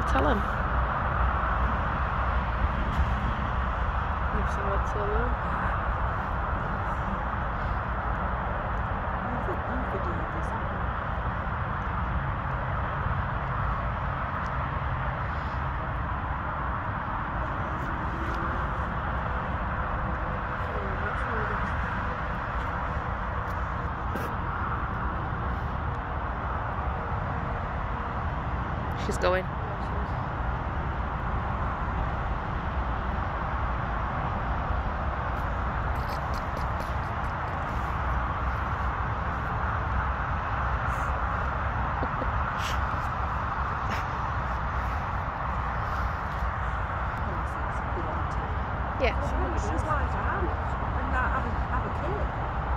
tell him. You've seen what tell him. She's going. Yeah. She's like that and have a kid.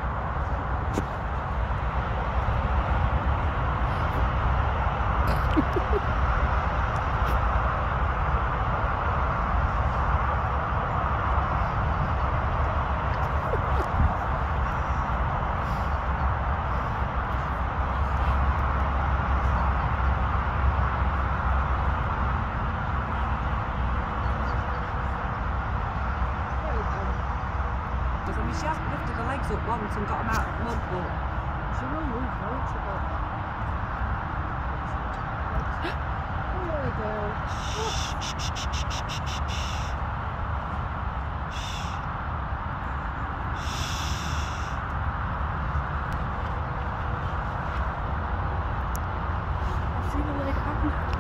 I mean, she hasn't lifted her legs up once and got them out of the mud, but she will move loads of it. Oh, there we go. I've seen the leg happen.